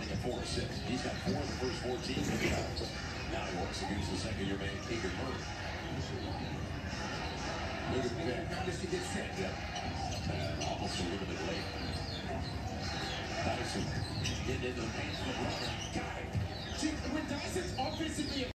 running at 4-6. He's got 4 in the first 14 to be out. Now he wants to use the second-year man, Keegan Murray. Look at that. Notice he gets set. Yeah. Almost a little bit late. Dyson getting into the paint. Got it. See, when Dyson's offensively